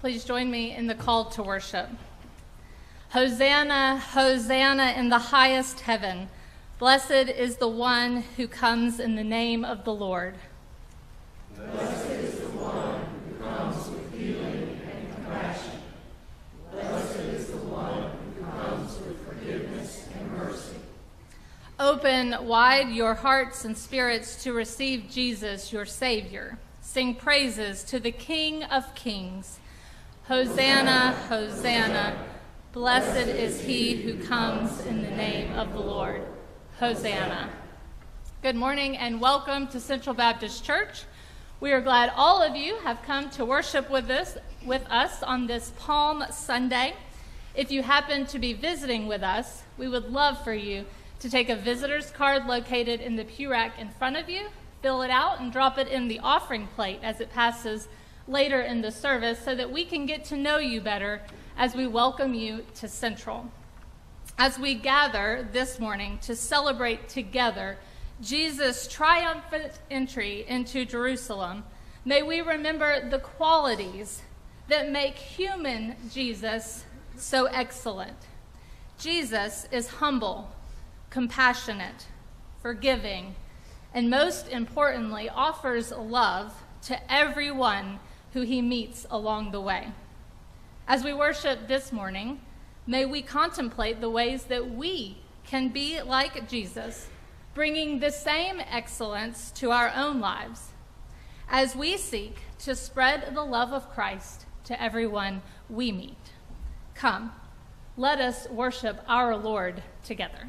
Please join me in the call to worship. Hosanna, Hosanna in the highest heaven. Blessed is the one who comes in the name of the Lord. Blessed is the one who comes with healing and compassion. Blessed is the one who comes with forgiveness and mercy. Open wide your hearts and spirits to receive Jesus, your Savior. Sing praises to the King of Kings. Hosanna, Hosanna. Blessed is he who comes in the name of the Lord. Hosanna. Good morning and welcome to Central Baptist Church. We are glad all of you have come to worship with us on this Palm Sunday. If you happen to be visiting with us, we would love for you to take a visitor's card located in the pew rack in front of you, fill it out, and drop it in the offering plate as it passes later in the service so that we can get to know you better as we welcome you to Central. As we gather this morning to celebrate together Jesus' triumphant entry into Jerusalem, may we remember the qualities that make human Jesus so excellent. Jesus is humble, compassionate, forgiving, and most importantly, offers love to everyone who he meets along the way. As we worship this morning, may we contemplate the ways that we can be like Jesus, bringing the same excellence to our own lives as we seek to spread the love of Christ to everyone we meet. Come, let us worship our Lord together.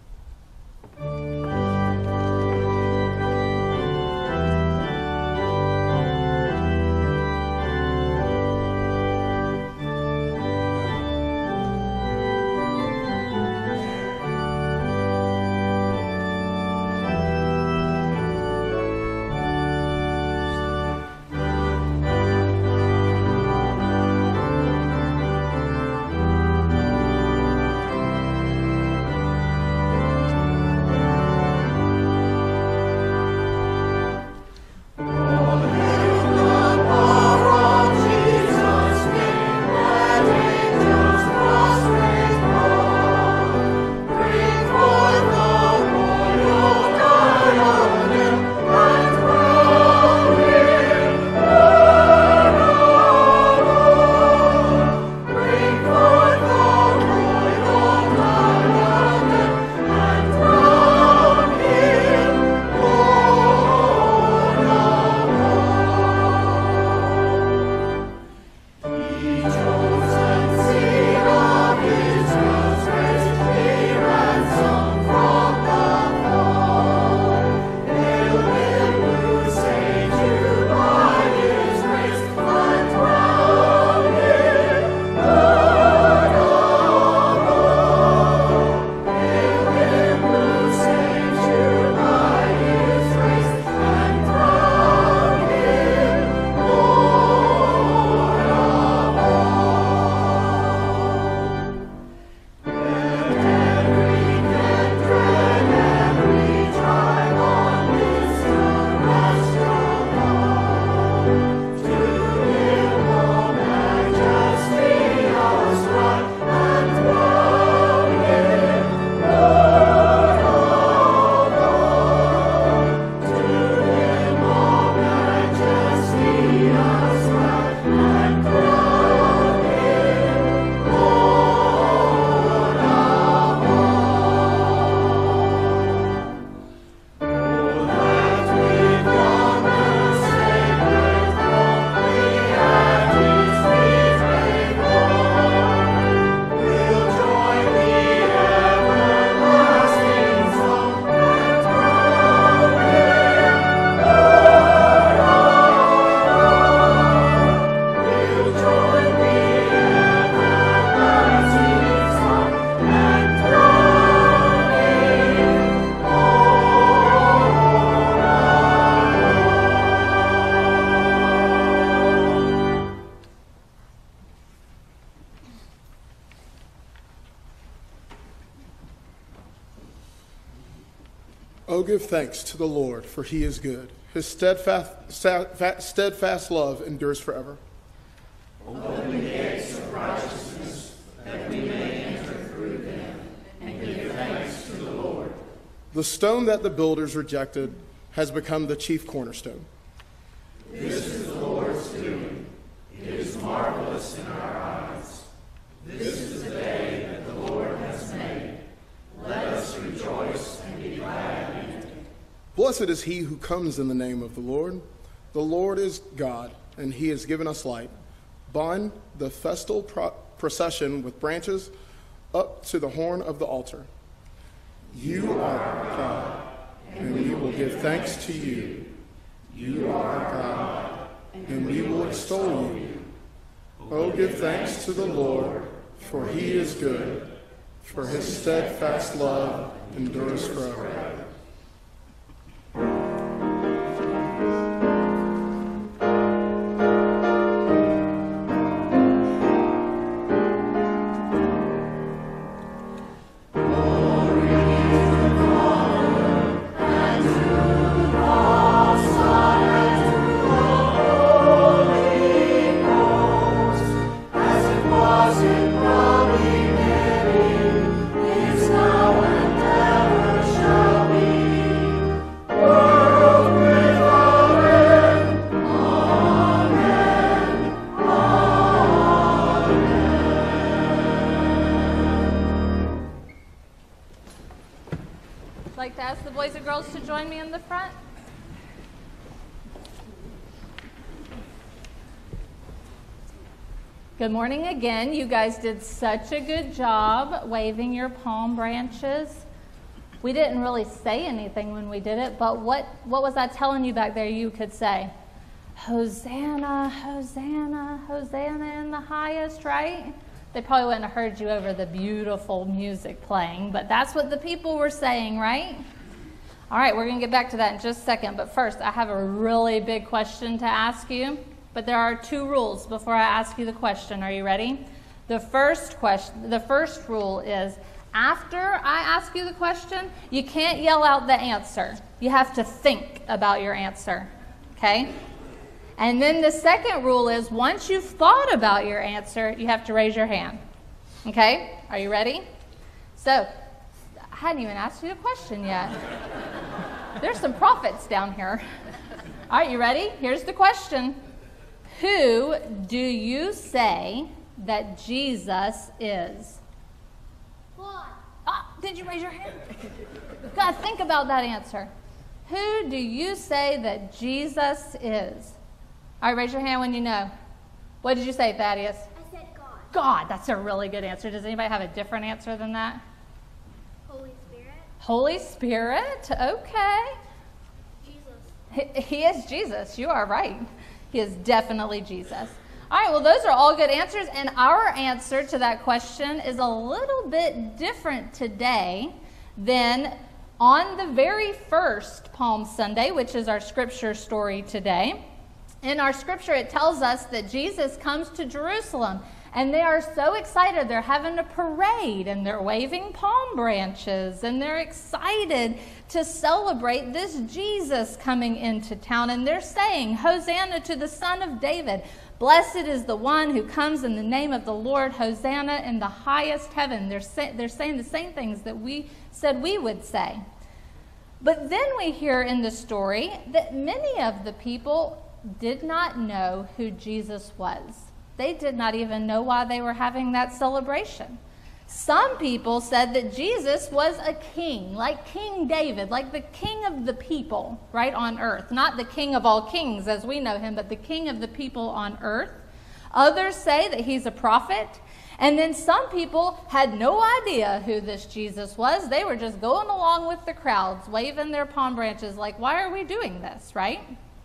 Oh, give thanks to the Lord, for he is good. His steadfast love endures forever. Oh, The stone that the builders rejected has become the chief cornerstone. This is the Lord's doing. It is marvelous in our eyes. This is the day that the Lord has made. Let us rejoice and be glad in it. Blessed is he who comes in the name of the Lord. The Lord is God, and he has given us light. Bind the festal procession with branches up to the horn of the altar. You are God, and we will give thanks to you. You are God, and we will extol you. Oh, give thanks to the Lord, for he is good, for his steadfast love endures forever. Like to ask the boys and girls to join me in the front? Good morning again. You guys did such a good job waving your palm branches. We didn't really say anything when we did it, but what was I telling you back there you could say? Hosanna, Hosanna, Hosanna in the highest, right? They probably wouldn't have heard you over the beautiful music playing, but that's what the people were saying, right? All right, we're going to get back to that in just a second, but first I have a really big question to ask you, but there are 2 rules before I ask you the question. Are you ready? The first rule is after I ask you the question, you can't yell out the answer. You have to think about your answer, okay? And then the second rule is once you've thought about your answer, you have to raise your hand. Okay? Are you ready? So, I hadn't even asked you the question yet. There's some prophets down here. All right, you ready? Here's the question. Who do you say that Jesus is? God. Did you raise your hand? God, think about that answer. Who do you say that Jesus is? All right, raise your hand when you know. What did you say, Thaddeus? I said God. God, that's a really good answer. Does anybody have a different answer than that? Holy Spirit. Holy Spirit, okay. Jesus. He is Jesus. You are right. He is definitely Jesus. All right, well, those are all good answers, and our answer to that question is a little bit different today than on the very first Palm Sunday, which is our scripture story today. In our scripture, it tells us that Jesus comes to Jerusalem, and they are so excited. They're having a parade, and they're waving palm branches, and they're excited to celebrate this Jesus coming into town. And they're saying, Hosanna to the Son of David. Blessed is the one who comes in the name of the Lord. Hosanna in the highest heaven. They're saying the same things that we said we would say. But then we hear in the story that many of the people did not know who Jesus was. They did not even know why they were having that celebration. Some people said that Jesus was a king, like King David, like the king of the people, right, on earth. Not the king of all kings as we know him, but the king of the people on earth. Others say that he's a prophet. And then some people had no idea who this Jesus was. They were just going along with the crowds, waving their palm branches like, why are we doing this, right?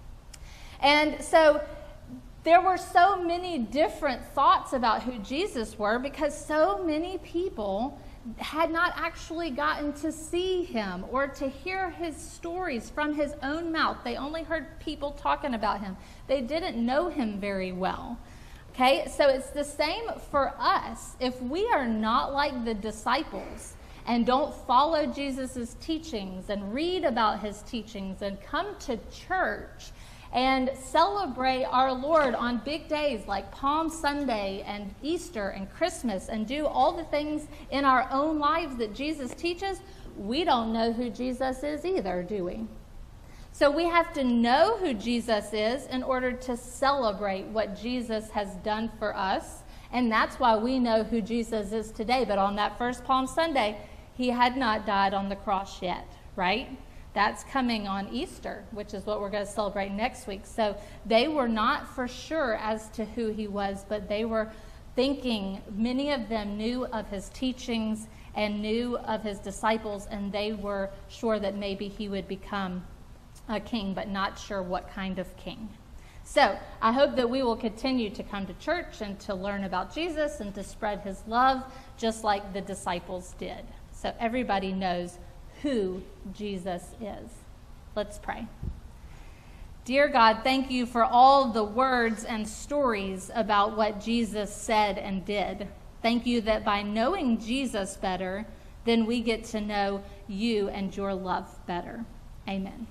And so there were so many different thoughts about who Jesus were because so many people had not actually gotten to see him or to hear his stories from his own mouth. They only heard people talking about him. They didn't know him very well. Okay, so it's the same for us. If we are not like the disciples and don't follow Jesus' teachings and read about his teachings and come to church and celebrate our Lord on big days like Palm Sunday and Easter and Christmas and do all the things in our own lives that Jesus teaches, we don't know who Jesus is either, do we? So we have to know who Jesus is in order to celebrate what Jesus has done for us. And that's why we know who Jesus is today. But on that first Palm Sunday, he had not died on the cross yet, right? That's coming on Easter, which is what we're going to celebrate next week. So they were not for sure as to who he was, but they were thinking, many of them knew of his teachings and knew of his disciples, and they were sure that maybe he would become a king, but not sure what kind of king. So I hope that we will continue to come to church and to learn about Jesus and to spread his love just like the disciples did. So everybody knows who Jesus is. Let's pray. Dear God, thank you for all the words and stories about what Jesus said and did. Thank you that by knowing Jesus better, then we get to know you and your love better. Amen.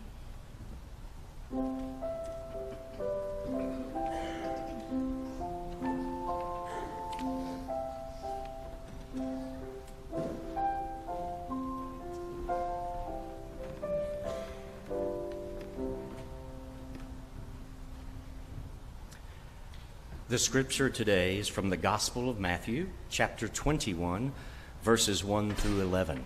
The scripture today is from the Gospel of Matthew, chapter 21, verses 1 through 11.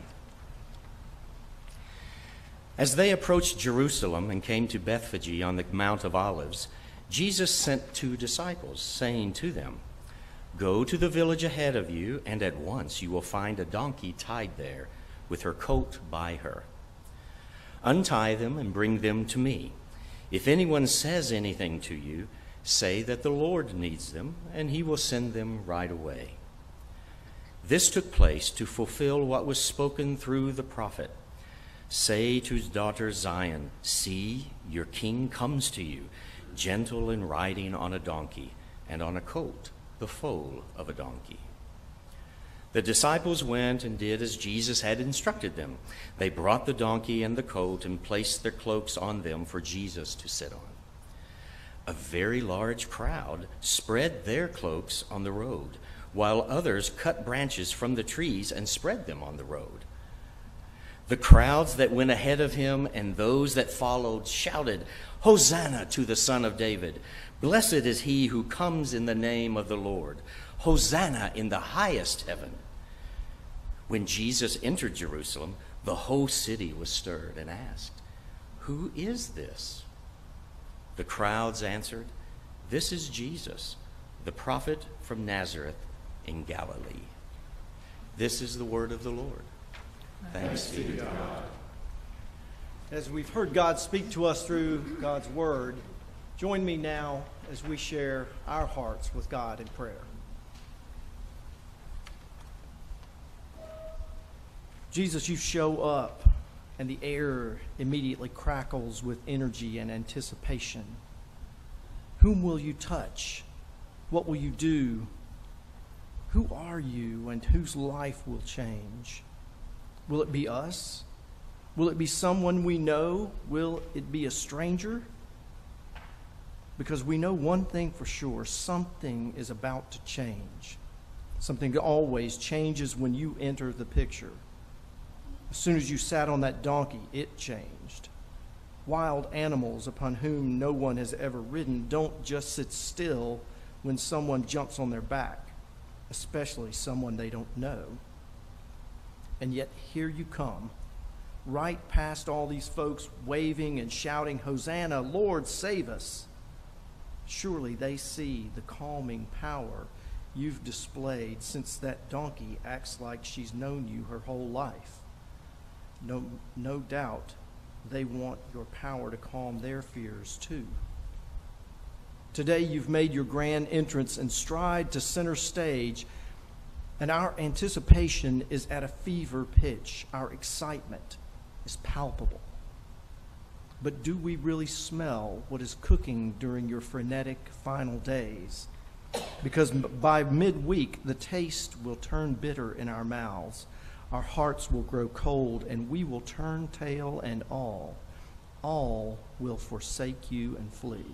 As they approached Jerusalem and came to Bethphage on the Mount of Olives, Jesus sent 2 disciples, saying to them, "Go to the village ahead of you, and at once you will find a donkey tied there, with her coat by her. Untie them and bring them to me. If anyone says anything to you, say that the Lord needs them, and he will send them right away." This took place to fulfill what was spoken through the prophet. "Say to his daughter Zion, see, your king comes to you, gentle and riding on a donkey, and on a colt, the foal of a donkey." The disciples went and did as Jesus had instructed them. They brought the donkey and the colt and placed their cloaks on them for Jesus to sit on. A very large crowd spread their cloaks on the road, while others cut branches from the trees and spread them on the road. The crowds that went ahead of him and those that followed shouted, "Hosanna to the Son of David! Blessed is he who comes in the name of the Lord! Hosanna in the highest heaven!" When Jesus entered Jerusalem, the whole city was stirred and asked, "Who is this?" The crowds answered, "This is Jesus, the prophet from Nazareth in Galilee." This is the word of the Lord. Thanks be to God. As we've heard God speak to us through God's word, join me now as we share our hearts with God in prayer. Jesus, you show up, and the air immediately crackles with energy and anticipation. Whom will you touch? What will you do? Who are you, and whose life will change? Will it be us? Will it be someone we know? Will it be a stranger? Because we know one thing for sure, something is about to change. Something always changes when you enter the picture. As soon as you sat on that donkey, it changed. Wild animals upon whom no one has ever ridden don't just sit still when someone jumps on their back, especially someone they don't know. And yet here you come, right past all these folks waving and shouting, "Hosanna, Lord, save us." Surely they see the calming power you've displayed since that donkey acts like she's known you her whole life. No doubt they want your power to calm their fears too. Today you've made your grand entrance and stride to center stage, and our anticipation is at a fever pitch. Our excitement is palpable. But do we really smell what is cooking during your frenetic final days? Because by midweek, the taste will turn bitter in our mouths. Our hearts will grow cold, and we will turn tail and all all will forsake you and flee.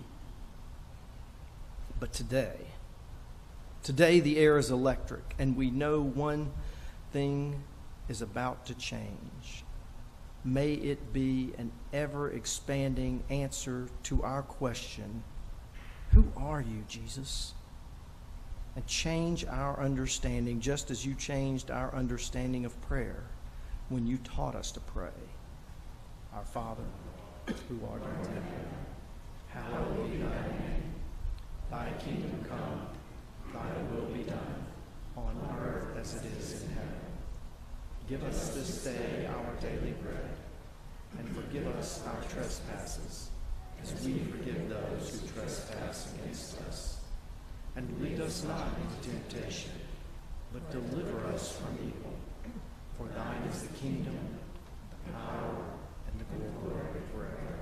But today the air is electric, and we know one thing is about to change. May it be an ever-expanding answer to our question, who are you, Jesus? And change our understanding just as you changed our understanding of prayer when you taught us to pray. Our Father, who art in heaven, hallowed be thy name. Thy kingdom come, thy will be done, on earth as it is in heaven. Give us this day our daily bread, and forgive us our trespasses, as we forgive those who trespass against us. And lead us not into temptation, but deliver us from evil. For thine is the kingdom, the power, and the glory forever.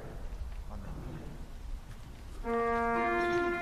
Amen.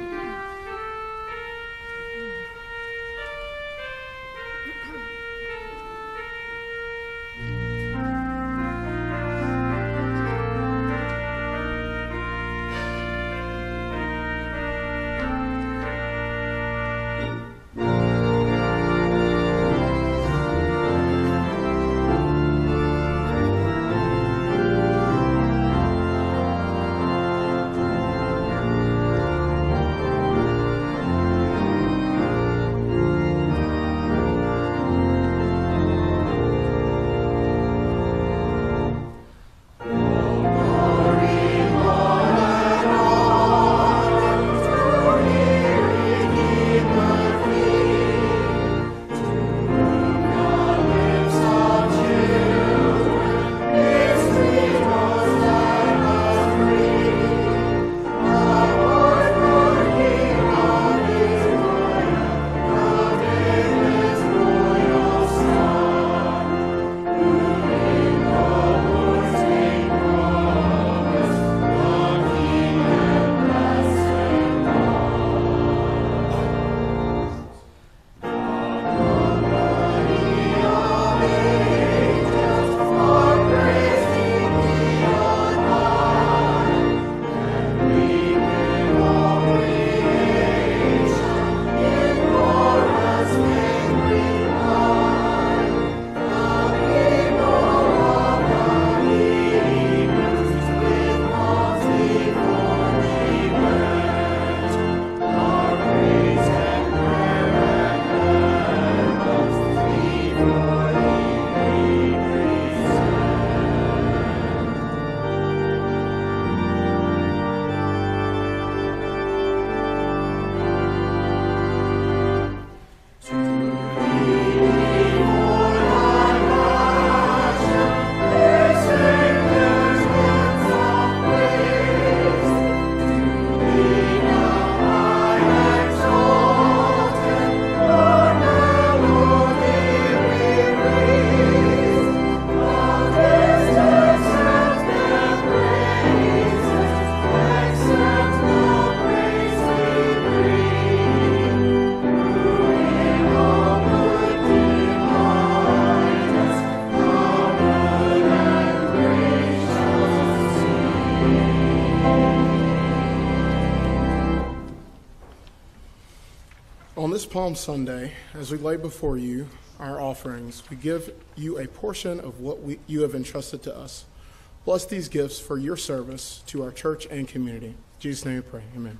On this Palm Sunday, as we lay before you our offerings, we give you a portion of what you have entrusted to us. Bless these gifts for your service to our church and community. In Jesus' name we pray. Amen.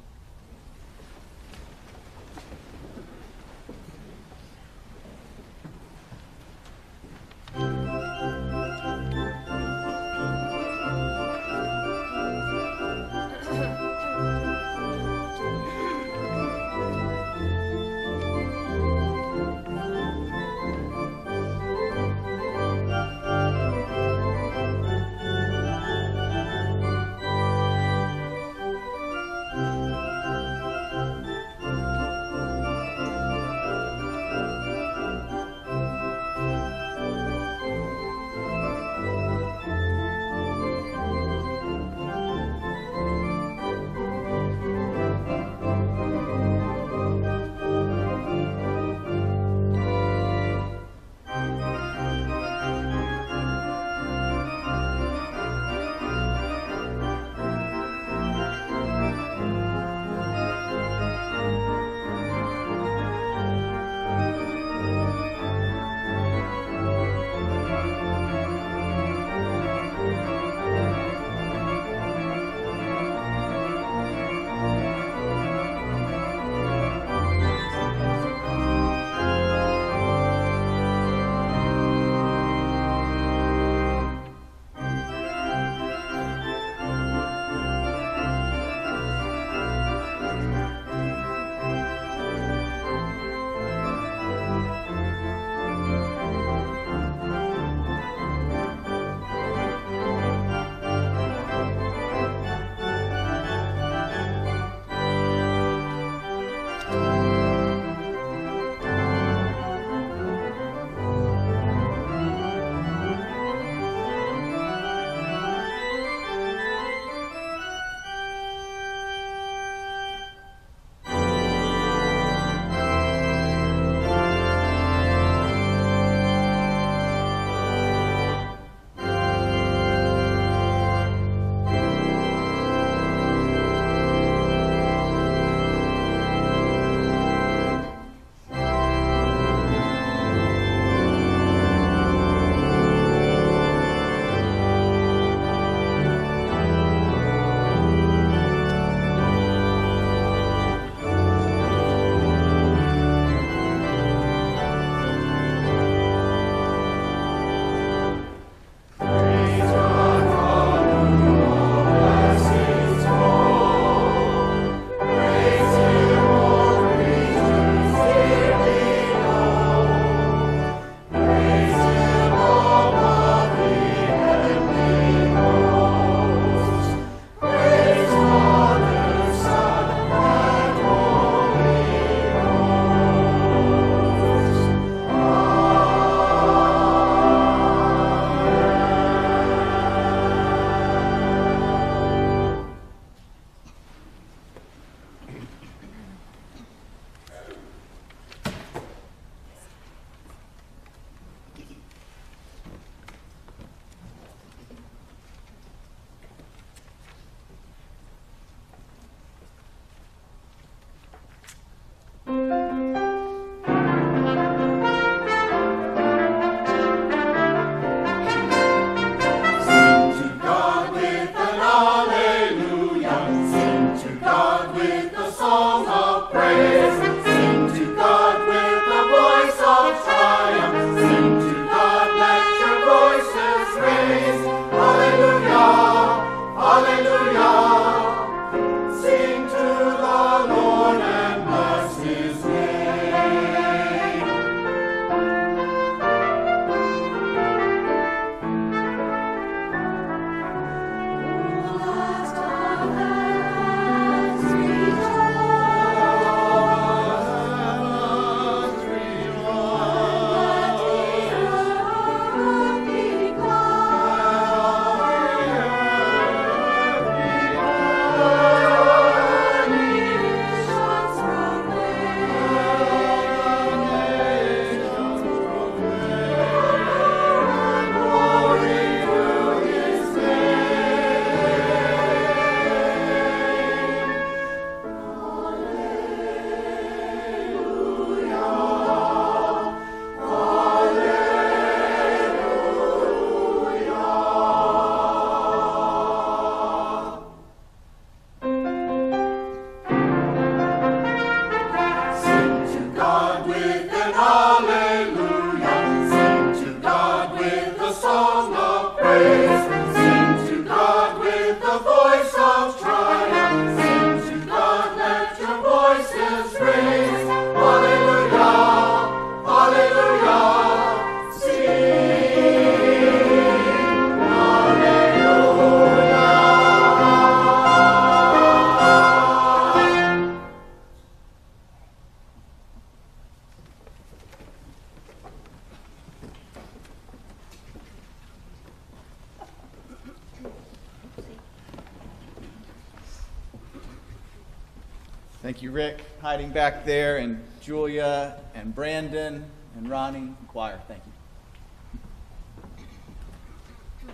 of triumph. Sing to God, let your voices raise. Hallelujah, hallelujah. Sing to the Lord and bless his name. Last of heaven's Thank you, Rick, hiding back there, and Julia, and Brandon, and Ronnie, and choir. Thank you.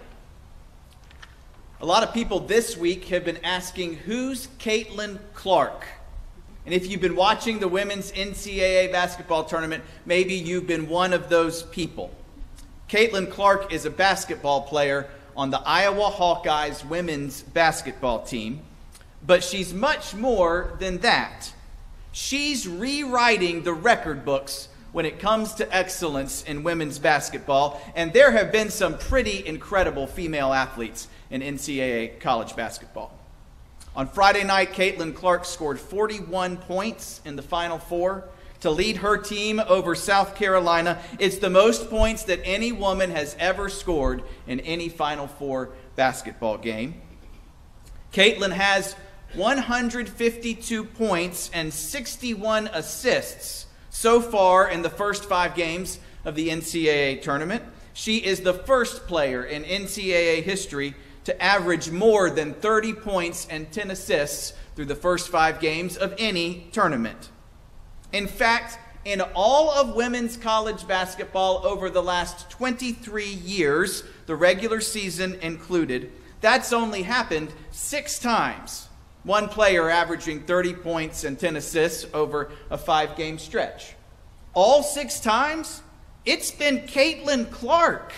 A lot of people this week have been asking, who's Caitlin Clark? And if you've been watching the women's NCAA basketball tournament, maybe you've been one of those people. Caitlin Clark is a basketball player on the Iowa Hawkeyes women's basketball team. But she's much more than that. She's rewriting the record books when it comes to excellence in women's basketball, and there have been some pretty incredible female athletes in NCAA college basketball. On Friday night, Caitlin Clark scored 41 points in the Final Four to lead her team over South Carolina. It's the most points that any woman has ever scored in any Final Four basketball game. Caitlin has 152 points and 61 assists so far in the first 5 games of the NCAA tournament. She is the first player in NCAA history to average more than 30 points and 10 assists through the first 5 games of any tournament. In fact, in all of women's college basketball over the last 23 years, the regular season included, that's only happened 6 times. One player averaging 30 points and 10 assists over a 5-game stretch. All 6 times, it's been Caitlin Clark.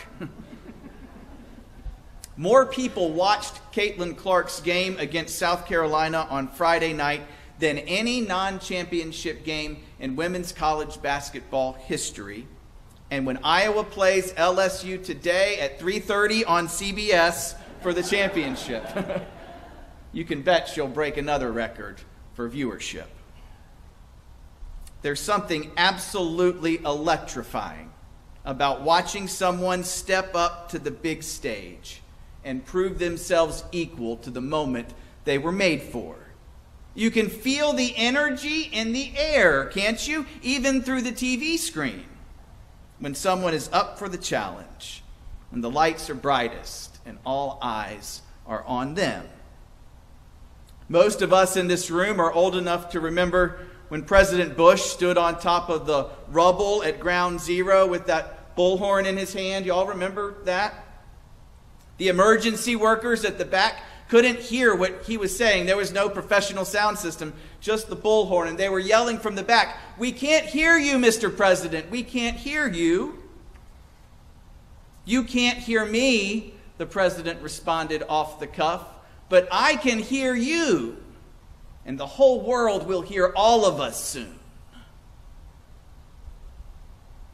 More people watched Caitlin Clark's game against South Carolina on Friday night than any non-championship game in women's college basketball history. And when Iowa plays LSU today at 3:30 on CBS for the championship, you can bet she'll break another record for viewership. There's something absolutely electrifying about watching someone step up to the big stage and prove themselves equal to the moment they were made for. You can feel the energy in the air, can't you? Even through the TV screen. When someone is up for the challenge, when the lights are brightest and all eyes are on them. Most of us in this room are old enough to remember when President Bush stood on top of the rubble at Ground Zero with that bullhorn in his hand. You all remember that? The emergency workers at the back couldn't hear what he was saying. There was no professional sound system, just the bullhorn. And they were yelling from the back, "We can't hear you, Mr. President. We can't hear you." "You can't hear me," the president responded off the cuff, "but I can hear you. And the whole world will hear all of us soon."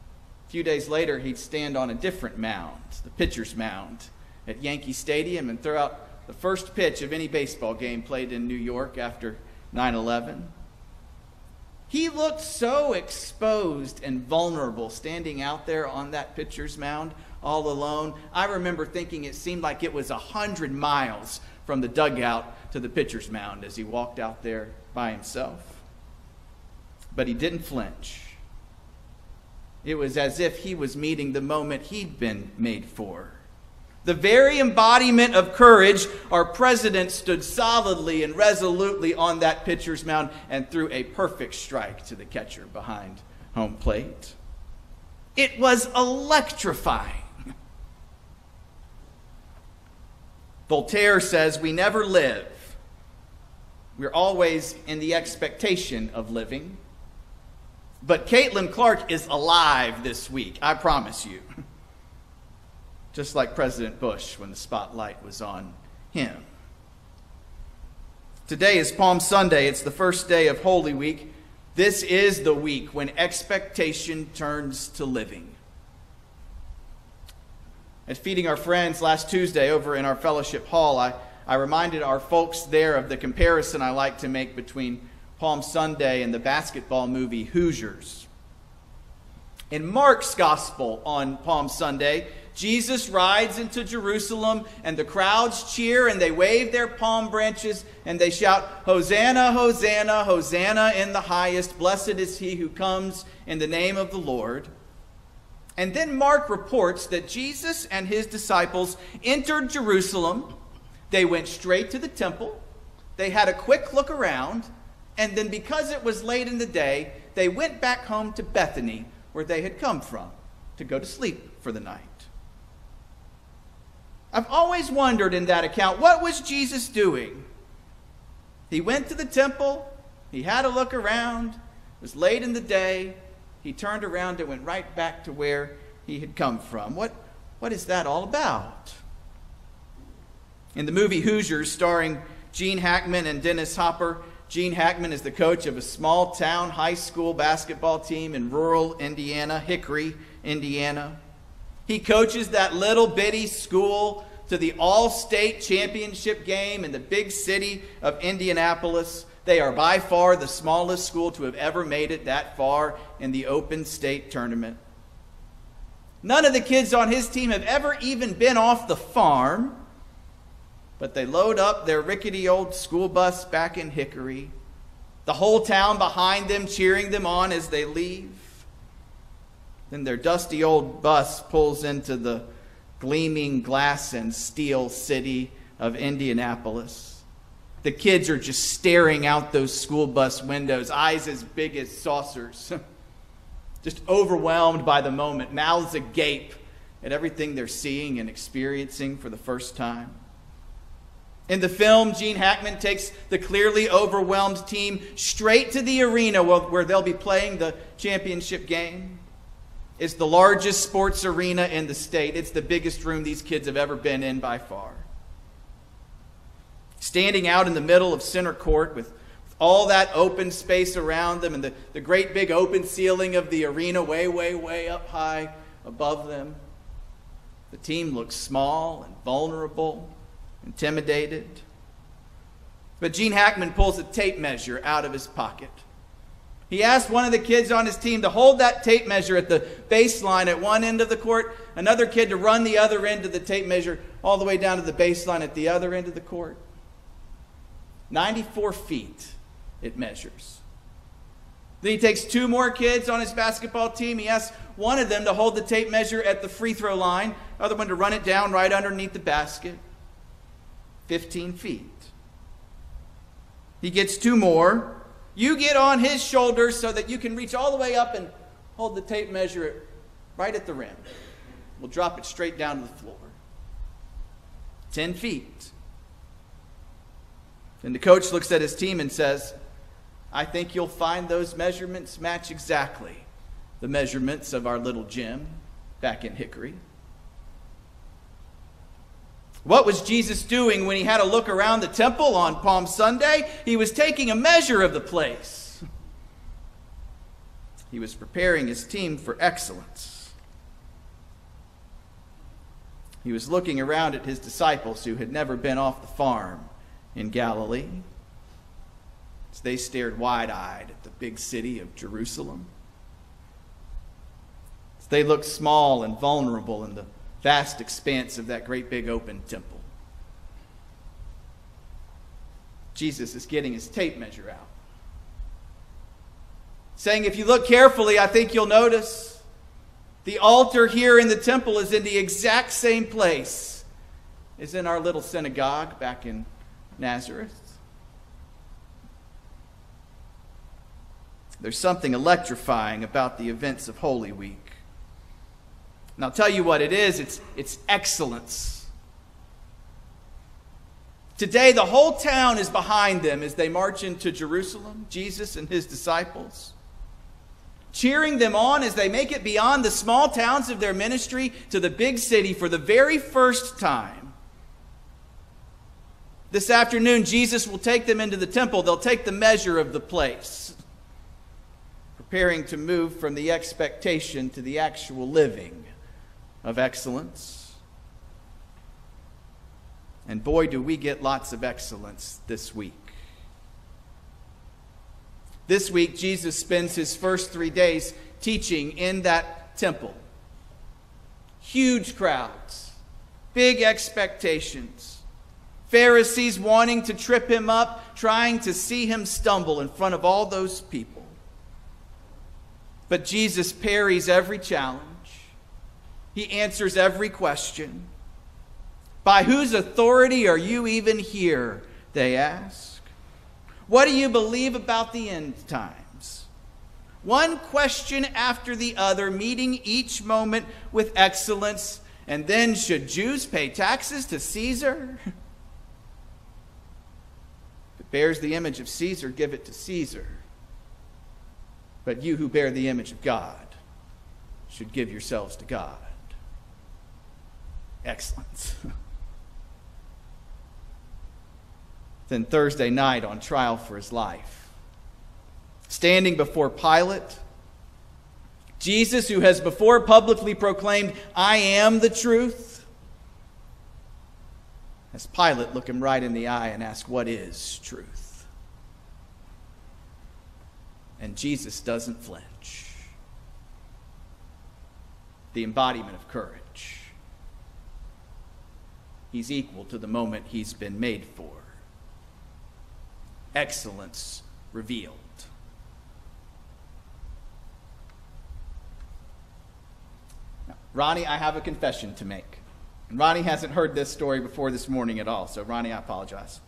A few days later, he'd stand on a different mound, the pitcher's mound, at Yankee Stadium and throw out the first pitch of any baseball game played in New York after 9/11. He looked so exposed and vulnerable standing out there on that pitcher's mound all alone. I remember thinking it seemed like it was 100 miles from the dugout to the pitcher's mound as he walked out there by himself. But he didn't flinch. It was as if he was meeting the moment he'd been made for. The very embodiment of courage, our president stood solidly and resolutely on that pitcher's mound and threw a perfect strike to the catcher behind home plate. It was electrifying. Voltaire says we never live. We're always in the expectation of living. But Caitlin Clark is alive this week, I promise you. Just like President Bush when the spotlight was on him. Today is Palm Sunday. It's the first day of Holy Week. This is the week when expectation turns to living. At Feeding Our Friends last Tuesday over in our fellowship hall, I reminded our folks there of the comparison I like to make between Palm Sunday and the basketball movie Hoosiers. In Mark's gospel on Palm Sunday, Jesus rides into Jerusalem and the crowds cheer and they wave their palm branches and they shout, "Hosanna, Hosanna, Hosanna in the highest. Blessed is he who comes in the name of the Lord." And then Mark reports that Jesus and his disciples entered Jerusalem. They went straight to the temple. They had a quick look around. And then because it was late in the day, they went back home to Bethany, where they had come from, to go to sleep for the night. I've always wondered in that account, what was Jesus doing? He went to the temple, he had a look around, it was late in the day, he turned around and went right back to where he had come from. What is that all about? In the movie Hoosiers, starring Gene Hackman and Dennis Hopper, Gene Hackman is the coach of a small town high school basketball team in rural Indiana, Hickory, Indiana. He coaches that little bitty school to the all-state championship game in the big city of Indianapolis. They are by far the smallest school to have ever made it that far in the open state tournament. None of the kids on his team have ever even been off the farm. But they load up their rickety old school bus back in Hickory. The whole town behind them cheering them on as they leave. Then their dusty old bus pulls into the gleaming glass and steel city of Indianapolis. The kids are just staring out those school bus windows, eyes as big as saucers. Just overwhelmed by the moment, mouths agape at everything they're seeing and experiencing for the first time. In the film, Gene Hackman takes the clearly overwhelmed team straight to the arena where they'll be playing the championship game. It's the largest sports arena in the state. It's the biggest room these kids have ever been in by far. Standing out in the middle of center court with all that open space around them and the great big open ceiling of the arena way, way, way up high above them, the team looks small and vulnerable, intimidated. But Gene Hackman pulls a tape measure out of his pocket. He asked one of the kids on his team to hold that tape measure at the baseline at one end of the court, another kid to run the other end of the tape measure all the way down to the baseline at the other end of the court. 94 feet it measures. Then he takes two more kids on his basketball team. He asks one of them to hold the tape measure at the free throw line, the other one to run it down right underneath the basket. 15 feet. He gets two more. You get on his shoulders so that you can reach all the way up and hold the tape measure right at the rim. We'll drop it straight down to the floor. 10 feet. And the coach looks at his team and says, "I think you'll find those measurements match exactly the measurements of our little gym back in Hickory." What was Jesus doing when he had a look around the temple on Palm Sunday? He was taking a measure of the place. He was preparing his team for excellence. He was looking around at his disciples who had never been off the farm in Galilee, as they stared wide-eyed at the big city of Jerusalem. As they looked small and vulnerable in the vast expanse of that great big open temple. Jesus is getting his tape measure out, saying, if you look carefully, I think you'll notice the altar here in the temple is in the exact same place as in our little synagogue back in Nazareth. There's something electrifying about the events of Holy Week. And I'll tell you what it is. It's excellence. Today, the whole town is behind them as they march into Jerusalem, Jesus and his disciples, cheering them on as they make it beyond the small towns of their ministry to the big city for the very first time. This afternoon, Jesus will take them into the temple. They'll take the measure of the place, preparing to move from the expectation to the actual living of excellence. And boy, do we get lots of excellence this week. This week, Jesus spends his first 3 days teaching in that temple. Huge crowds, big expectations. Pharisees wanting to trip him up, trying to see him stumble in front of all those people. But Jesus parries every challenge. He answers every question. By whose authority are you even here? They ask. What do you believe about the end times? One question after the other, meeting each moment with excellence. And then, should Jews pay taxes to Caesar? If it bears the image of Caesar, give it to Caesar. But you who bear the image of God should give yourselves to God. Excellence. Then Thursday night, on trial for his life, standing before Pilate, Jesus, who has before publicly proclaimed, I am the truth, has Pilate look him right in the eye and ask, what is truth? And Jesus doesn't flinch. The embodiment of courage. He's equal to the moment he's been made for. Excellence revealed. Now, Ronnie, I have a confession to make. And Ronnie hasn't heard this story before this morning at all, so Ronnie, I apologize.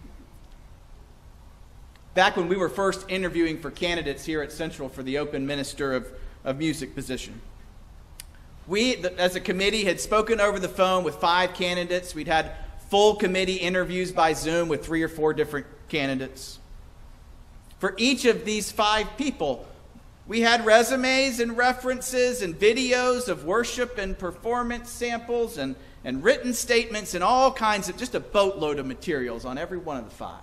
Back when we were first interviewing for candidates here at Central for the open minister of music position, we, as a committee, had spoken over the phone with 5 candidates. We'd had full committee interviews by Zoom with 3 or 4 different candidates. For each of these 5 people, we had resumes and references and videos of worship and performance samples and written statements and all kinds of, just a boatload of materials on every one of the 5.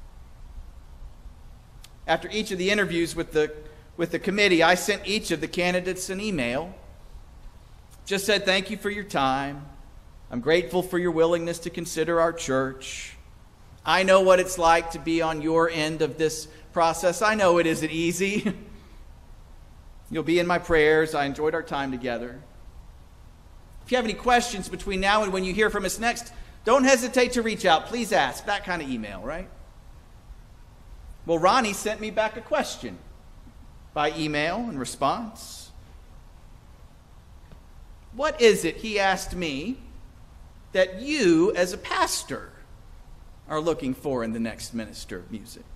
After each of the interviews with the committee, I sent each of the candidates an email. Just said, thank you for your time. I'm grateful for your willingness to consider our church. I know what it's like to be on your end of this process. I know it isn't easy. You'll be in my prayers. I enjoyed our time together. If you have any questions between now and when you hear from us next, don't hesitate to reach out. Please ask. That kind of email, right? Well, Ronnie sent me back a question by email in response. What is it, he asked me, that you as a pastor are looking for in the next minister of music?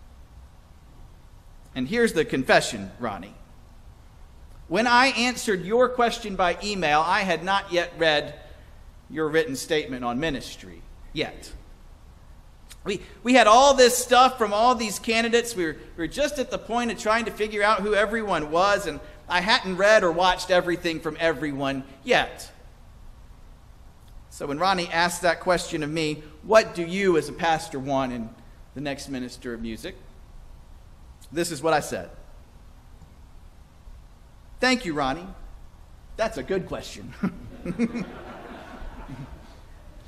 And here's the confession, Ronnie. When I answered your question by email, I had not yet read your written statement on ministry yet. We had all this stuff from all these candidates. We were just at the point of trying to figure out who everyone was, and I hadn't read or watched everything from everyone yet. So when Ronnie asked that question of me, what do you as a pastor want in the next minister of music? This is what I said. Thank you, Ronnie. That's a good question.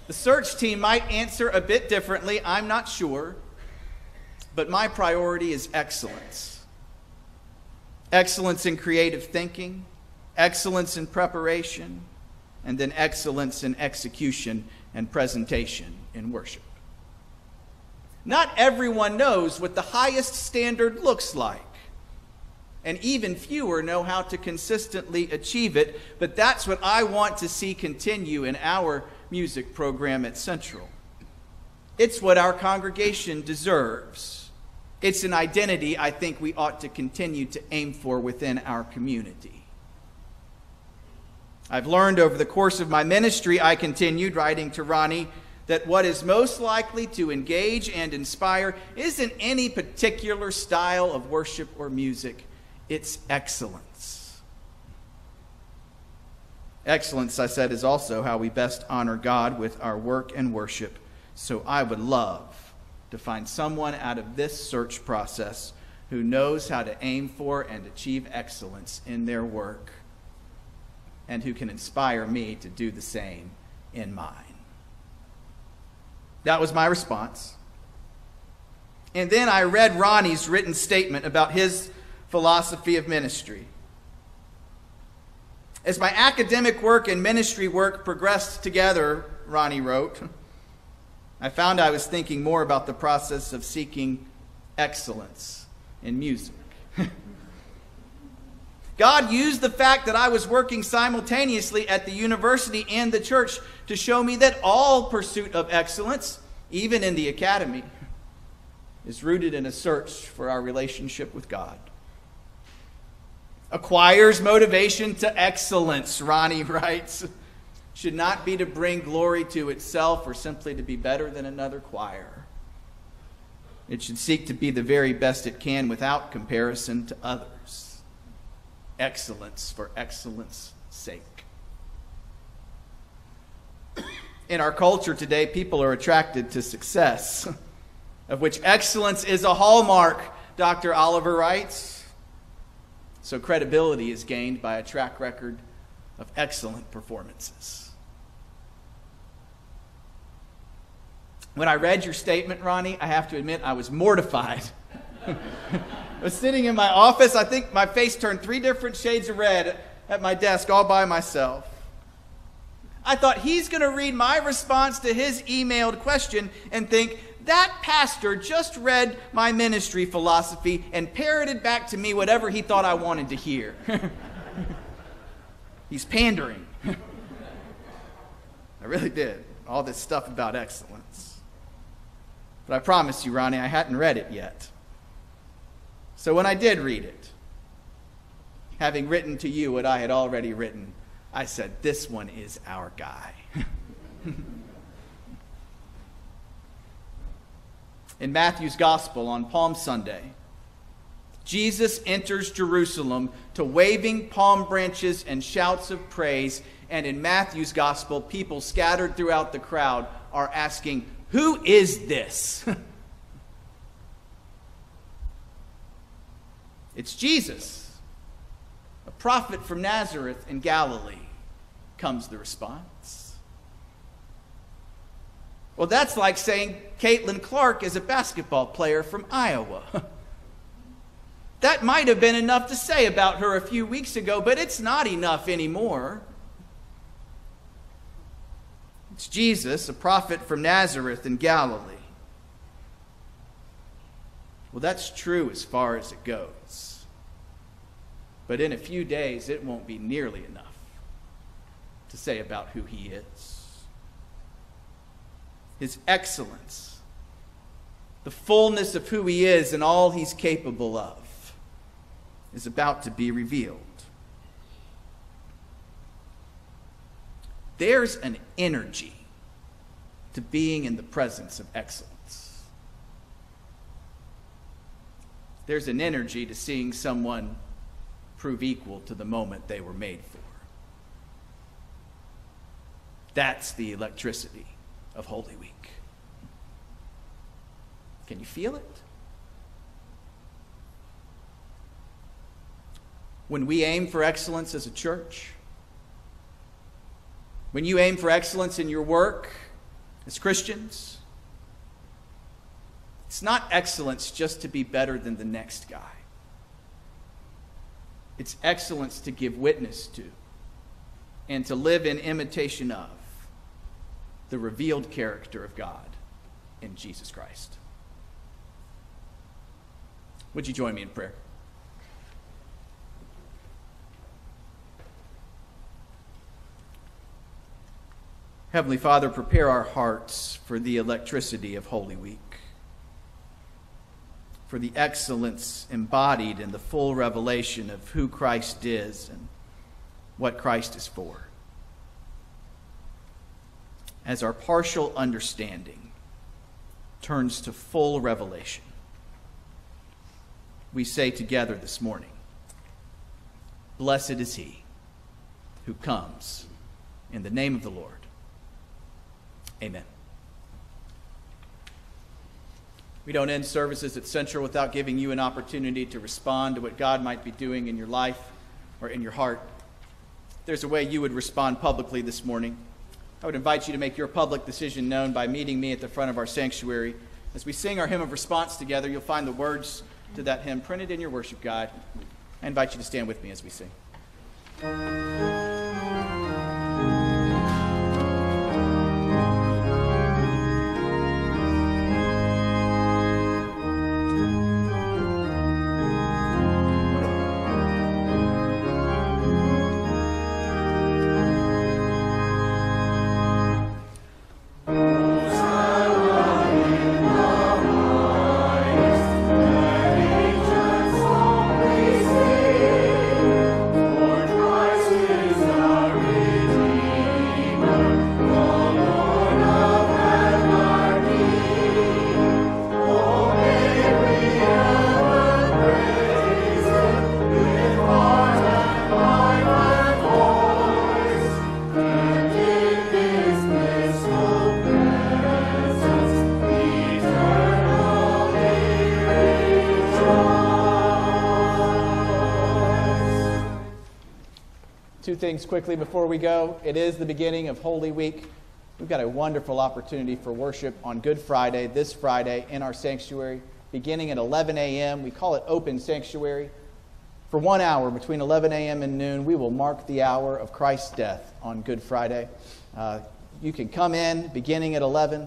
The search team might answer a bit differently, I'm not sure, but my priority is excellence. Excellence in creative thinking, excellence in preparation, and then excellence in execution and presentation in worship. Not everyone knows what the highest standard looks like, and even fewer know how to consistently achieve it, but that's what I want to see continue in our music program at Central. It's what our congregation deserves. It's an identity I think we ought to continue to aim for within our community. I've learned over the course of my ministry, I continued writing to Ronnie, that what is most likely to engage and inspire isn't any particular style of worship or music. It's excellence. Excellence, I said, is also how we best honor God with our work and worship. So I would love to find someone out of this search process who knows how to aim for and achieve excellence in their work and who can inspire me to do the same in mine. That was my response. And then I read Ronnie's written statement about his philosophy of ministry. As my academic work and ministry work progressed together, Ronnie wrote, I found I was thinking more about the process of seeking excellence in music. God used the fact that I was working simultaneously at the university and the church to show me that all pursuit of excellence, even in the academy, is rooted in a search for our relationship with God. A choir's motivation to excellence, Ronnie writes, should not be to bring glory to itself or simply to be better than another choir. It should seek to be the very best it can without comparison to others. Excellence for excellence' sake. In our culture today, people are attracted to success, of which excellence is a hallmark, Dr. Oliver writes. So credibility is gained by a track record of excellent performances. When I read your statement, Ronnie, I have to admit I was mortified. I was sitting in my office. I think my face turned 3 different shades of red at my desk all by myself. I thought he's going to read my response to his emailed question and think, that pastor just read my ministry philosophy and parroted back to me whatever he thought I wanted to hear. He's pandering. I really did. All this stuff about excellence. But I promise you, Ronnie, I hadn't read it yet. So when I did read it, having written to you what I had already written, I said, this one is our guy. In Matthew's Gospel on Palm Sunday, Jesus enters Jerusalem to waving palm branches and shouts of praise. And in Matthew's Gospel, people scattered throughout the crowd are asking, who is this? It's Jesus, a prophet from Nazareth in Galilee, comes the response. Well, that's like saying Caitlin Clark is a basketball player from Iowa. That might have been enough to say about her a few weeks ago, but it's not enough anymore. It's Jesus, a prophet from Nazareth in Galilee. Well, that's true as far as it goes. But in a few days, it won't be nearly enough to say about who he is. His excellence, the fullness of who he is and all he's capable of, is about to be revealed. There's an energy to being in the presence of excellence. There's an energy to seeing someone prove equal to the moment they were made for. That's the electricity of Holy Week. Can you feel it? When we aim for excellence as a church, when you aim for excellence in your work, As Christians, it's not excellence just to be better than the next guy. It's excellence to give witness to and to live in imitation of the revealed character of God in Jesus Christ. Would you join me in prayer? Heavenly Father, prepare our hearts for the electricity of Holy Week, for the excellence embodied in the full revelation of who Christ is and what Christ is for. As our partial understanding turns to full revelation, we say together this morning, blessed is he who comes in the name of the Lord. Amen. We don't end services at Central without giving you an opportunity to respond to what God might be doing in your life or in your heart. If there's a way you would respond publicly this morning, I would invite you to make your public decision known by meeting me at the front of our sanctuary. As we sing our hymn of response together, you'll find the words to that hymn printed in your worship guide. I invite you to stand with me as we sing. Two things quickly before we go. It is the beginning of Holy Week. We've got a wonderful opportunity for worship on Good Friday, this Friday, in our sanctuary, beginning at 11 a.m. We call it Open Sanctuary. For 1 hour, between 11 a.m. and noon, we will mark the hour of Christ's death on Good Friday. You can come in beginning at 11,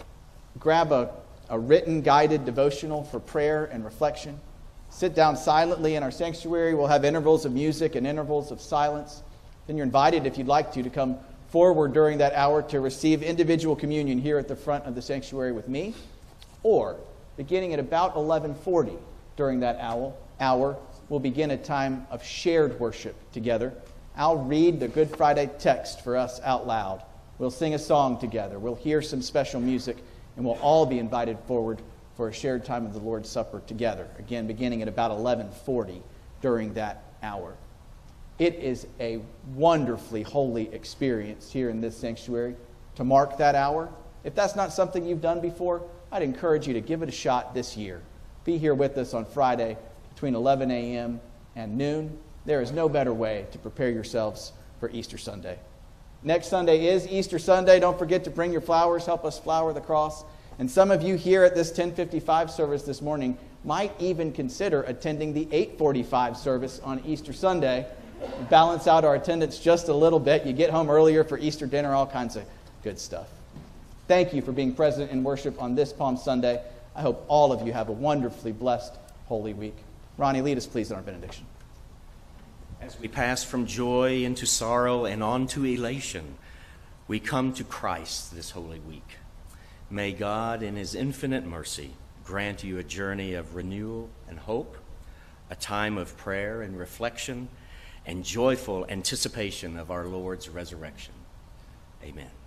grab a written guided devotional for prayer and reflection. Sit down silently in our sanctuary. We'll have intervals of music and intervals of silence. Then you're invited, if you'd like to come forward during that hour to receive individual communion here at the front of the sanctuary with me. Or, beginning at about 11:40 during that hour, we'll begin a time of shared worship together. I'll read the Good Friday text for us out loud. We'll sing a song together. We'll hear some special music, and we'll all be invited forward for a shared time of the Lord's Supper together. Again, beginning at about 11:40 during that hour. It is a wonderfully holy experience here in this sanctuary to mark that hour. If that's not something you've done before, I'd encourage you to give it a shot this year. Be here with us on Friday between 11 a.m. and noon. There is no better way to prepare yourselves for Easter Sunday. Next Sunday is Easter Sunday. Don't forget to bring your flowers. Help us flower the cross. And some of you here at this 10:55 service this morning might even consider attending the 8:45 service on Easter Sunday. Balance out our attendance just a little bit. You get home earlier for Easter dinner, all kinds of good stuff. Thank you for being present in worship on this Palm Sunday. I hope all of you have a wonderfully blessed Holy Week. Ronnie, lead us please in our benediction. As we pass from joy into sorrow and on to elation, we come to Christ this Holy Week. May God, in his infinite mercy, grant you a journey of renewal and hope, a time of prayer and reflection, and joyful anticipation of our Lord's resurrection. Amen.